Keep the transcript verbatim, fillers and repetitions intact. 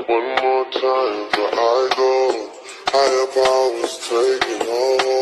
One more time before I go. Higher powers taking hold.